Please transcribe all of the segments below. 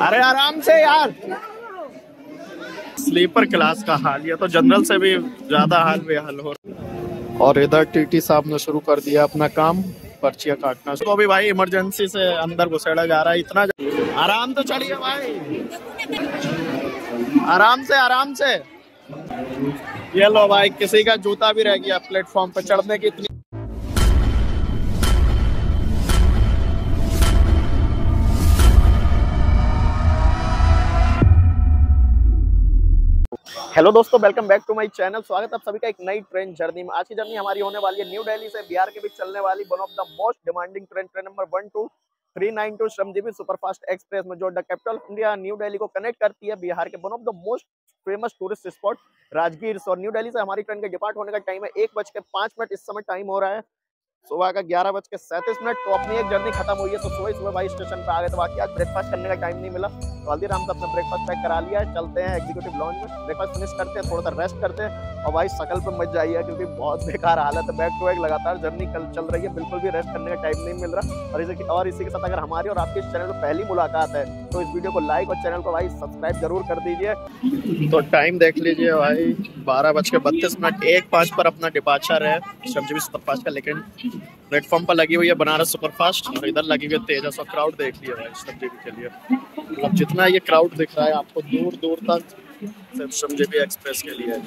अरे आराम से यार। स्लीपर क्लास का हाल, ये तो जनरल से भी ज्यादा हाल बेहाल हो रहा। और इधर टीटी साहब ने शुरू कर दिया अपना काम, पर्चियां काटना। तो अभी भाई इमरजेंसी से अंदर घुसेड़ा जा रहा है। इतना आराम तो चलिए भाई, आराम से आराम से। ये लो भाई, किसी का जूता भी रह गया प्लेटफॉर्म पे चढ़ने की। इतनी हेलो दोस्तों, welcome back to my channel. स्वागत है आप सभी का एक नई ट्रेन जर्नी में। आज की जर्नी हमारी होने वाली है न्यू दिल्ली से बिहार के बीच चलने वाली one of the most demanding train number 12392 Shramjeevi superfast express में, जो the capital of India New Delhi को कनेक्ट करती है बिहार के one of the most famous tourist spot Rajgir. और न्यू दिल्ली से हमारी ट्रेन के डिपार्ट होने का टाइम है 1:05 इस समय टाइम हो रहा है। सुबह का 11:37। तो अपनी एक जर्नी खत्म हुई है, तो सुबह भाई स्टेशन पे आ गए। तो बाकी आज ब्रेकफास्ट करने का टाइम नहीं मिला, तो हल्दीराम से अपना ब्रेकफास्ट पैक करा लिया है। चलते हैं एग्जीक्यूटिव लॉन्ज में, ब्रेकफास्ट फिनिश करते हैं, थोड़ा सा रेस्ट करते हैं। और भाई शकल पे मच जाइए क्योंकि बहुत बेकार हालत है। बैक टू बैक लगातार जर्नी कल चल रही है, बिल्कुल भी रेस्ट करने का टाइम नहीं मिल रहा। और इसी के साथ अगर हमारी और आपके इस चैनल पर पहली मुलाकात है तो इस वीडियो को लाइक और चैनल को भाई सब्सक्राइब जरूर कर दीजिए। तो टाइम देख लीजिए भाई, 12:32। 1:05 पर अपना डिपार्चर है श्रमजीवी सुपरफास्ट का। लेकिन प्लेटफॉर्म पर लगी हुई है बनारस सुपरफास्ट और इधर लगी हुई है तेजस। और क्राउड देख लिया भाई श्रमजीवी के लिए, मतलब जितना ये क्राउड दिख रहा है आपको दूर दूर तक सिर्फ श्रमजीवी एक्सप्रेस के लिए।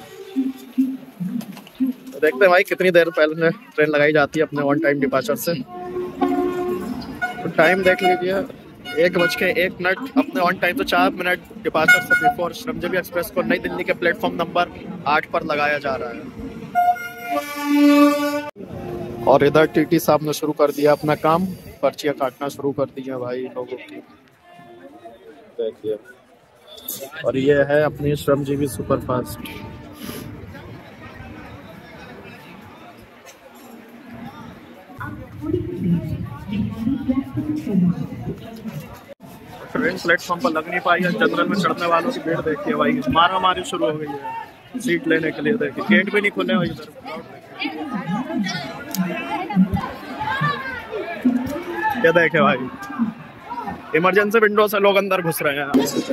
तो देखते हैं भाई कितनी देर पहले ट्रेन लगाई जाती है अपने ऑन टाइम डिपार्चर से। तो टाइम देख लीजिए, 1:01। अपने ऑन टाइम तो 4 मिनट डिपार्चर से बिफोर श्रमजीवी एक्सप्रेस को नई दिल्ली के प्लेटफॉर्म नंबर 8 पर लगाया जा रहा है। और इधर टीटी साहब ने शुरू कर दिया अपना काम, पर्चियां काटना शुरू कर दी है भाई लोगों की, देखिए। और ये है अपनी श्रमजीवी सुपरफास्ट। ट्रेन प्लेटफॉर्म पर लग नहीं पाई है। जनरल में चढ़ने वालों की भीड़ देखिए भाई, मारा मारी शुरू हो गई है सीट लेने के लिए। देखिए गेट भी नहीं खुले हुए इधर। ये देखे भाई, इमरजेंसी विंडो से लोग अंदर घुस रहे हैं।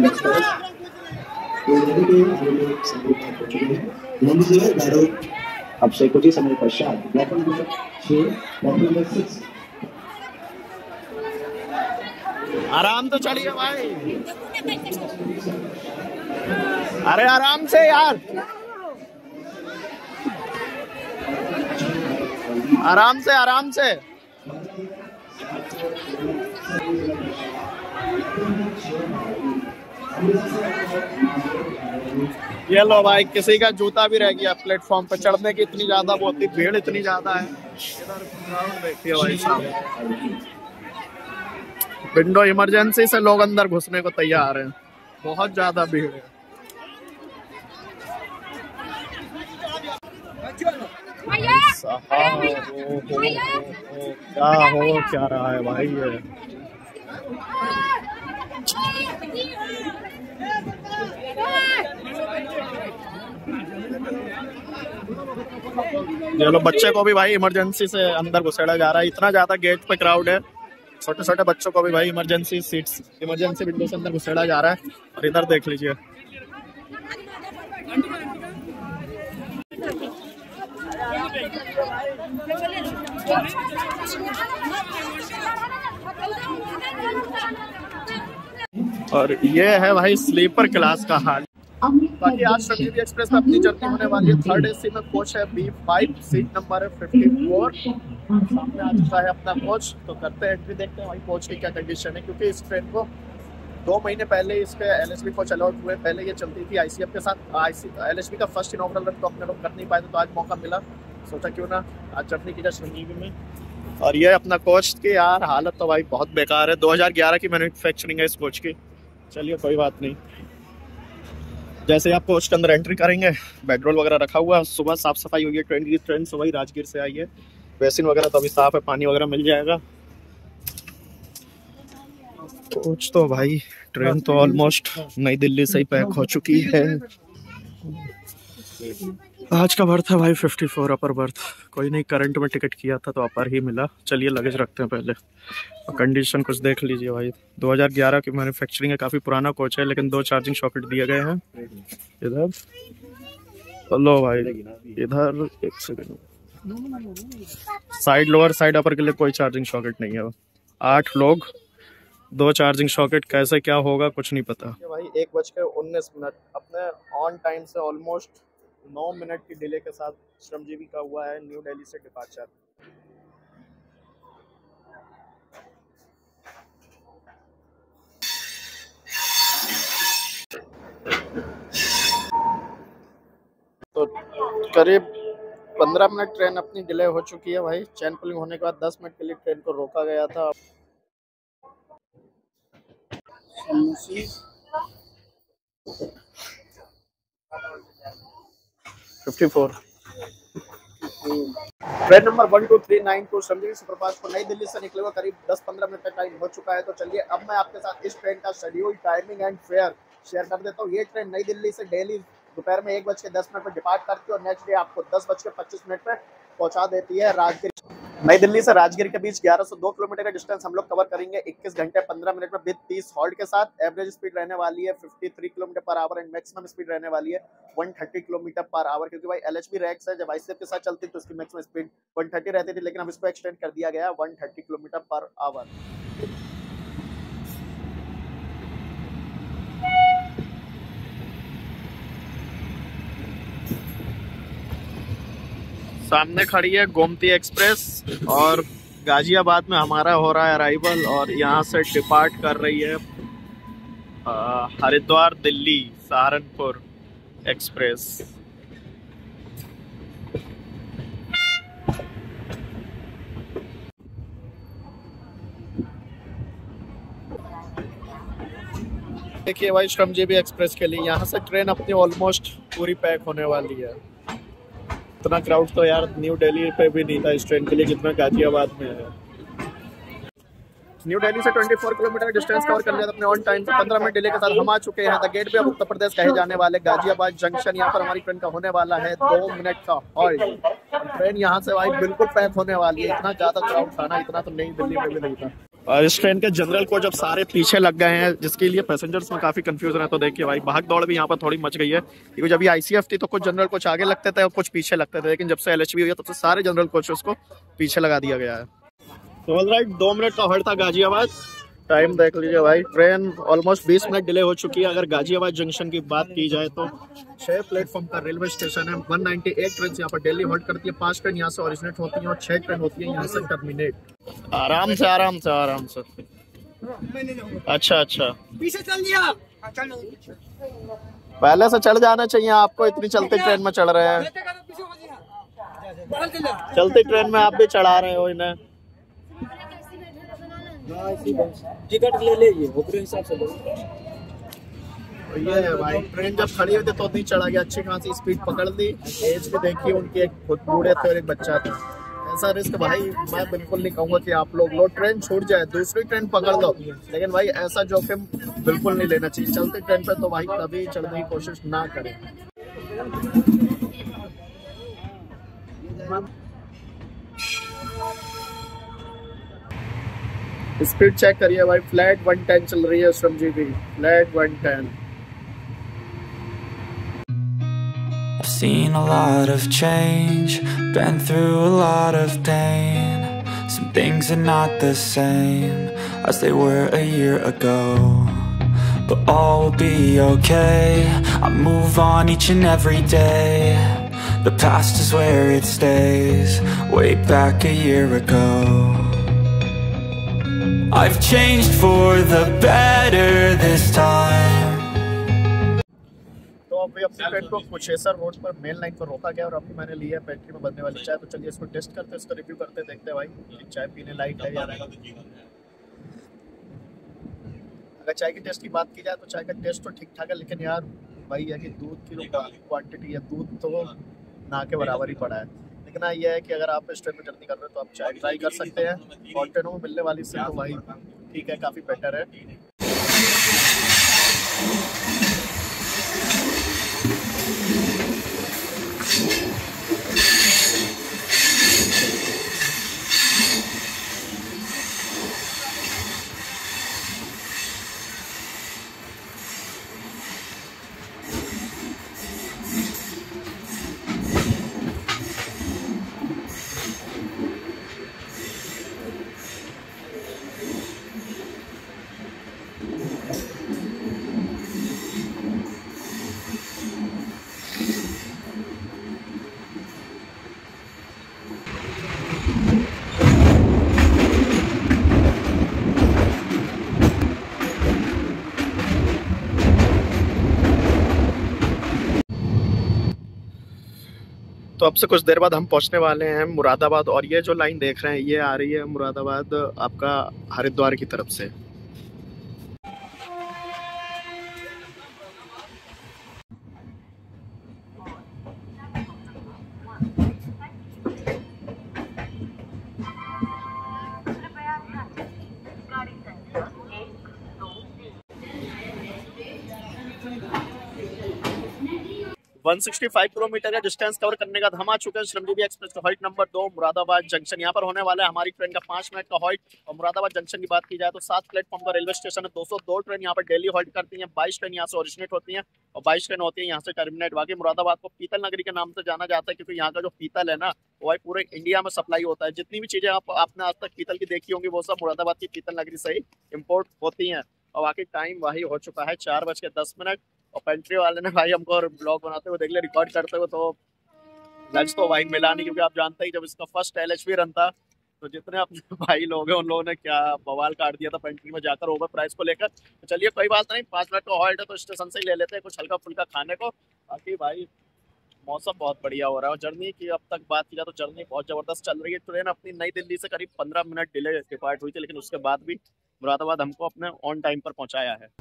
अब से कुछ ही समय पश्चात आराम तो चलिए भाई, अरे आराम से यार, आराम से आराम से। ये लो भाई, किसी का जूता भी रह गया प्लेटफॉर्म पे चढ़ने की। इतनी ज्यादा बहुत ही भीड़ इतनी ज्यादा है। इधर क्राउड देखिए भाई साहब, विंडो इमरजेंसी से लोग अंदर घुसने को तैयार हैं, बहुत ज्यादा भीड़ है। क्या रहा है भाई ये लो, बच्चे को भी भाई इमरजेंसी से अंदर घुसेड़ा जा रहा है। इतना ज्यादा गेट पे क्राउड है, छोटे छोटे बच्चों को भी भाई इमरजेंसी सीट्स, इमरजेंसी विंडो से अंदर घुसेड़ा जा रहा है। और इधर देख लीजिए, और ये है भाई स्लीपर क्लास का हाल। बाकी आज श्रमजीवी एक्सप्रेस में अपनी जर्नी होने वाली है। 3rd AC में कोच है B5, सीट नंबर है 54। सामने आ चुका है अपना कोच, तो करते हैं एंट्री, देखते हैं भाई कोच की क्या कंडीशन है। क्योंकि इस ट्रेन को 2 महीने पहले इसके LHB कोच अलॉट हुए। पहले ये चलती थी ICF के साथ। LHB का फर्स्ट इनॉग्रल रन तो अपने लोग कर नहीं पाए थे, तो आज मौका मिला, सोचा क्यों ना आज जर्नी की जाए श्रमजीवी में। और ये अपना कोच की यार हालत तो भाई बहुत बेकार है। 2011 की मैन्युफैक्चरिंग है इस कोच की। चलिए कोई बात नहीं। जैसे आप कोच के अंदर एंट्री करेंगे, बेडरोल वगैरह रखा हुआ, सुबह साफ सफाई हुई है ट्रेन की। ट्रेन सुबह ही राजगीर से आई है। बेसिन वगैरह तो अभी साफ है, पानी वगैरह मिल जाएगा। कोच तो भाई, ट्रेन तो ऑलमोस्ट नई दिल्ली से ही पैक हो चुकी है। आज का बर्थ है भाई 54 अपर बर्थ। कोई नहीं, करंट में टिकट किया था तो अपर ही मिला। चलिए लगेज रखते हैं पहले और कंडीशन कुछ देख लीजिए भाई। 2011 की मैन्युफैक्चरिंग है, काफ़ी पुराना कोच है, लेकिन 2 चार्जिंग सॉकेट दिए गए हैं इधर। लो भाई इधर, एक second, side lower side upper के लिए कोई चार्जिंग सॉकेट नहीं है। 8 लोग, 2 चार्जिंग सॉकेट, कैसे क्या होगा कुछ नहीं पता भाई। 1:19 अपने ऑन टाइम से ऑलमोस्ट 9 मिनट की डिले के साथ श्रमजीवी का हुआ है न्यू दिल्ली से डिपार्चर। तो करीब 15 मिनट ट्रेन अपनी डिले हो चुकी है भाई। चैन पुलिंग होने के बाद 10 मिनट के लिए ट्रेन को रोका गया था। 54 ट्रेन नंबर 12392 श्रमजीवी सुपरफास्ट को नई दिल्ली से निकले हुए करीब 10-15 मिनट का टाइम हो चुका है। तो चलिए अब मैं आपके साथ इस ट्रेन का schedule, timing and fare share कर देता हूँ। ये ट्रेन नई दिल्ली से डेली दोपहर में 1:10 पर डिपार्ट करती है और नेक्स्ट डे आपको 10:25 पर पहुंचा देती है राजगीर। नई दिल्ली से राजगीर के बीच 1102 किलोमीटर का डिस्टेंस हम लोग कवर करेंगे 21 घंटे 15 मिनट में विद 30 हॉल्ट के साथ। एवरेज स्पीड रहने वाली है 53 kilometre per hour and maximum speed रहने वाली है 130 किलोमीटर पर आवर। क्योंकि भाई LHB रैक्स है, जब आईसीएफ के साथ चलती तो उसकी मैक्सिमम स्पीड 130 रहती थी, लेकिन अब इसको एक्सटेंड कर दिया गया 130 किलोमीटर पर आवर। सामने खड़ी है गोमती एक्सप्रेस और गाजियाबाद में हमारा हो रहा है अराइवल और यहाँ से डिपार्ट कर रही है हरिद्वार दिल्ली सहारनपुर एक्सप्रेस। देखिए भाई श्रमजीवी एक्सप्रेस के लिए यहाँ से ट्रेन अपनी ऑलमोस्ट पूरी पैक होने वाली है। इतना क्राउड तो यार न्यू दिल्ली पे भी नहीं था इस ट्रेन के लिए जितना गाजियाबाद में है। न्यू दिल्ली से 24 किलोमीटर डिस्टेंस कवर कर लिया अपने ऑन टाइम से 15 मिनट डिले के साथ हम आ चुके हैं the gateway of Uttar Pradesh कहे जाने वाले गाजियाबाद जंक्शन। यहाँ पर हमारी ट्रेन का होने वाला है 2 मिनट का हॉल्ट। ट्रेन यहाँ से भाई बिल्कुल पैक होने वाली है। इतना ज्यादा क्राउड था ना, इतना तो नई दिल्ली में भी नहीं था। और इस ट्रेन के जनरल कोच अब सारे पीछे लग गए हैं, जिसके लिए पैसेंजर्स में काफी कंफ्यूजन है। तो देखिए भाई भाग दौड़ भी यहाँ पर थोड़ी मच गई है, क्योंकि जब ये ICF थी तो कुछ जनरल कोच आगे लगते थे और कुछ पीछे लगते थे, लेकिन जब से LHB हुई है तब से सारे जनरल कोचेस को पीछे लगा दिया गया है। तो ऑलराइट 2 मिनट का हॉल्ट था गाजियाबाद। टाइम देख लीजिए भाई, ट्रेन ऑलमोस्ट 20 मिनट डिले हो चुकी है। अगर गाजियाबाद जंक्शन की बात की जाए तो 6 प्लेटफॉर्म का रेलवे स्टेशन है। 198 ट्रेन यहाँ पर डेली होल्ड करती है। 5 ट्रेन यहाँ से ओरिजिनेट होती है और 6 ट्रेन होती है यहाँ से टर्मिनेट। आराम से आराम से आराम से। अच्छा पीछे चल दिया। पहले से चढ़ जाना चाहिए आपको, इतनी चलती ट्रेन में चढ़ रहे हैं। चलती ट्रेन में आप भी चढ़ा रहे हो इन्हें। टिकट ले लीजिए ओकरे हिसाब से। ये है भाई, ट्रेन जब खड़ी हुई थी तो नहीं चढ़ा गया, अच्छी खासी स्पीड पकड़ ली। एज भी देखिए उनकी, एक बूढ़े थे और एक बच्चा था। ऐसा रिस्क भाई मैं बिल्कुल नहीं कहूँगा कि आप लोग लो, ट्रेन छूट जाए दूसरी ट्रेन पकड़ लो, लेकिन भाई ऐसा जोखिम बिल्कुल नहीं लेना चाहिए। चलती ट्रेन पे तो भाई कभी चढ़ने की कोशिश ना करें। स्पीड चेक करिए भाई, फ्लैट 110 चल रही है Shramjeevi, flat 110। I've seen a lot of change, been through a lot of pain. Some things are not the same as they were a year ago, but all will be okay. I move on each and every day. The past is where it stays, way back a year ago. I've changed for the better this time. तो अभी अपने train को Kusheshwar road पर main line पर रोका गया और अभी मैंने लिया है पेट्री में बनने वाली चाय। तो चलिए इसको टेस्ट करते हैं, इसको रिव्यू करते हैं, देखते हैं भाई कि चाय पीने लायक है या नहीं। अगर चाय की टेस्ट की बात की जाए तो चाय का टेस्ट तो ठीक ठाक है, लेकिन यार भाई है कि दूध की क्वांटिटी है, दूध तो ना के बराबर ही पड़ा है। लेकिन यह है कि अगर आप इस ट्रेन में जर्नी कर रहे हो तो आप चाय ट्राई कर सकते हैं। और ट्रेनों में मिलने वाली से तो भाई ठीक है, काफ़ी बेटर है। तो अब से कुछ देर बाद हम पहुंचने वाले हैं मुरादाबाद, और ये जो लाइन देख रहे हैं ये आ रही है मुरादाबाद आपका हरिद्वार की तरफ से। वन 165 किलोमीटर का डिस्टेंस कवर करने का हम आ चुके हैं श्रमजीवी एक्सप्रेस का हॉल्ट नंबर 2 मुरादाबाद जंक्शन। यहाँ पर होने वाला है हमारी ट्रेन का 5 मिनट का हॉल्ट। और मुरादाबाद जंक्शन की बात की जाए तो 7 प्लेटफॉर्म का रेलवे स्टेशन है। 202 ट्रेन यहाँ पर डेली हॉल्ट करती हैं। 22 ट्रेन यहाँ से ओरिजिनेट होती हैं और 22 ट्रेन होती है यहाँ से टर्मिनेट। बाकी मुरादाबाद को पीतल नगरी के नाम से जाना जाता है, क्योंकि यहाँ का जो पीतल है ना वो पूरे इंडिया में सप्लाई होता है। जितनी भी चीजें आपने आज तक पीतल की देखी होंगी वो सब मुरादाबाद की पीतल नगरी से ही इम्पोर्ट होती हैं। और बाकी टाइम वही हो चुका है 4:10। और पेंट्री वाले ने भाई हमको ब्लॉग बनाते हुए देख लिया, रिकॉर्ड करते हुए, तो लंच तो भाई मिला नहीं, क्योंकि आप जानते ही जब इसका फर्स्ट LHV रन था तो जितने अपने भाई लोग हैं उन लोगों ने क्या बवाल काट दिया था पेंट्री में जाकर ओवर प्राइस को लेकर। तो चलिए कोई बात नहीं, 5 मिनट का हॉल्ट है तो स्टेशन से ही ले लेते हैं कुछ हल्का फुल्का खाने को। बाकी भाई मौसम बहुत बढ़िया हो रहा है। और जर्नी की अब तक बात की जाए तो जर्नी बहुत ज़बरदस्त चल रही है। ट्रेन अपनी नई दिल्ली से करीब 15 मिनट डिले डिपार्ट हुई थी, लेकिन उसके बाद भी मुरादाबाद हमको अपने ऑन टाइम पर पहुँचाया है।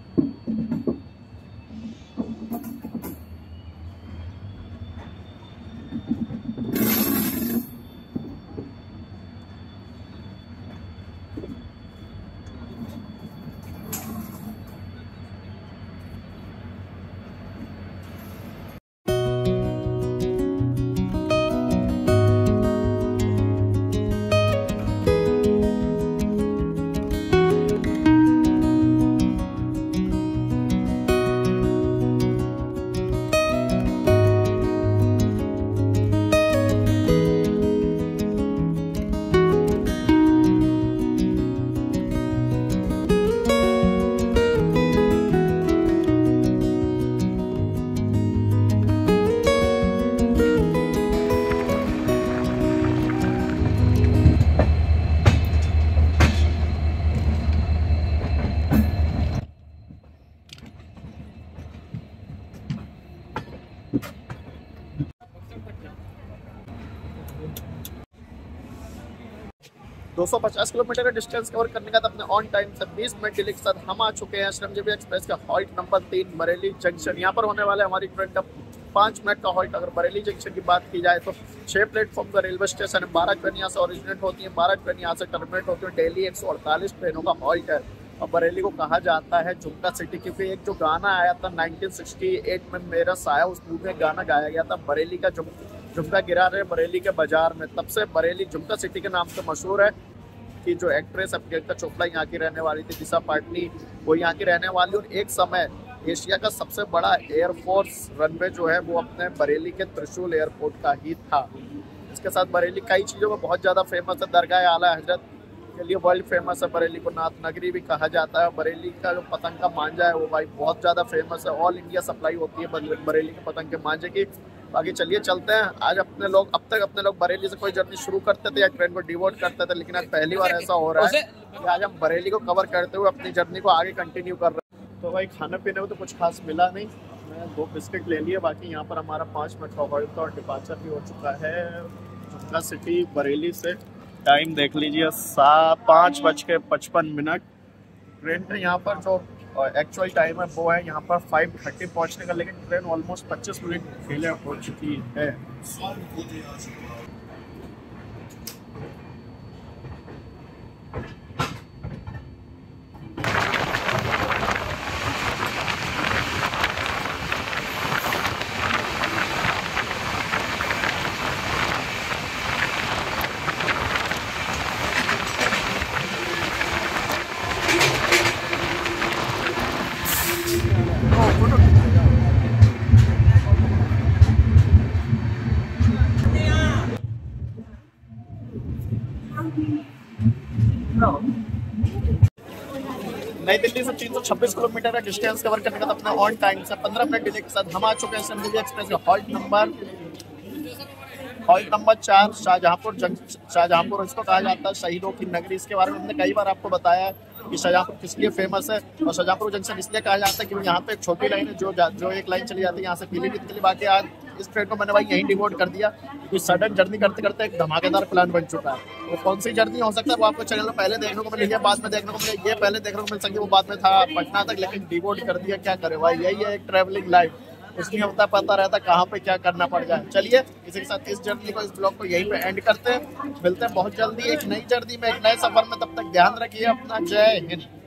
250 किलोमीटर का डिस्टेंस कवर करने का अपने ऑन टाइम से 20 मिनट डिले के साथ हम आ चुके हैं श्रमजीवी एक्सप्रेस का हॉल्ट नंबर 3 बरेली जंक्शन। यहाँ पर होने वाला है हमारी ट्रेन का 5 मिनट का हॉल्ट। अगर बरेली जंक्शन की बात की जाए तो 6 प्लेटफॉर्म का रेलवे स्टेशन है। 12 ट्रेन यहाँ से ओरिजिनेट होती है, 12 ट्रेन यहाँ से टर्मिनेट होती है। डेली 148 ट्रेनों का हॉल्ट है। और बरेली को कहा जाता है झुमका सिटी, क्योंकि एक जो गाना आया था 1968 में मेरा साया, उस मूवी में गाना गाया गया था बरेली का झुमका गिरा रहे बरेली के बाजार में। तब से बरेली झुमका सिटी के नाम से मशहूर है। कि जो एक्ट्रेस प्रियंका चोपड़ा यहाँ की रहने वाली थी, दिशा पाटनी वो यहाँ की रहने वाली। और एक समय एशिया का सबसे बड़ा एयरफोर्स रनवे जो है वो अपने बरेली के त्रिशूल एयरपोर्ट का ही था। इसके साथ बरेली कई चीज़ों में बहुत ज़्यादा फेमस है। दरगाह आला हजरत के लिए वर्ल्ड फेमस है। बरेली को नाथ नगरी भी कहा जाता है। बरेली का जो पतंग का मांझा है वो भाई बहुत ज़्यादा फेमस है। ऑल इंडिया सप्लाई होती है बरेली के पतंग के मांझे की। बाकी चलिए चलते हैं। आज अब तक अपने लोग बरेली से कोई जर्नी शुरू करते थे या ट्रेन को डिवोट करते थे, लेकिन आज पहली बार ऐसा हो रहा है कि आज हम बरेली को कवर करते हुए अपनी जर्नी को आगे कंटिन्यू कर रहे हैं। तो भाई खाने पीने में तो कुछ खास मिला नहीं, मैं 2 बिस्किट ले लिए। बाकी यहाँ पर हमारा 5 मिनट का हॉल्ट था और डिपार्चर भी हो चुका है झुमका सिटी बरेली से। टाइम देख लीजिए 5:55। ट्रेन का यहाँ पर जो एक्चुअल टाइम है वो है यहाँ पर 5:30 पहुँचने का, लेकिन ट्रेन ऑलमोस्ट 25 मिनट डिले हो चुकी है। नई दिल्ली से 326 किलोमीटर का डिस्टेंस कवर करने का अपना ऑन टाइम से 15 मिनट डिले के साथ हम आ चुके हैं श्रमजीवी एक्सप्रेस का हॉल्ट नंबर 4 शाहजहांपुर। इसको कहा जाता है शहीदों की नगरी। इसके बारे में हमने कई बार आपको बताया है कि शाहजहांपुर किस लिए फेमस है। और शाहजहांपुर जंक्शन इसलिए कहा जाता है क्योंकि यहाँ पे एक छोटी लाइन है जो एक लाइन चली जाती है यहाँ से पीलीभीत के लिए। बाकी आज इस ट्रेन को मैंने भाई यहीं डिवोट कर दिया, क्योंकि सडन जर्नी करते करते एक धमाकेदार प्लान बन चुका है। वो कौन सी जर्नी हो सकता है वो आपको चैनल में पहले देखने को मिलेगी, बाद में देखने को मिलेगी, ये पहले देखने को मिल सकती है, वो बाद में था पटना तक, लेकिन डिवोट कर दिया। क्या करे भाई, यही है एक ट्रैवलिंग लाइफ, कुछ नहीं होता, पता रहता कहाँ पे क्या करना पड़ जाए। चलिए इसी के साथ इस जर्नी को, इस ब्लॉग को यहीं पे एंड करते हैं। मिलते हैं बहुत जल्दी एक नई जर्नी में, एक नए सफर में, तब तक ध्यान रखिए अपना। जय हिंद।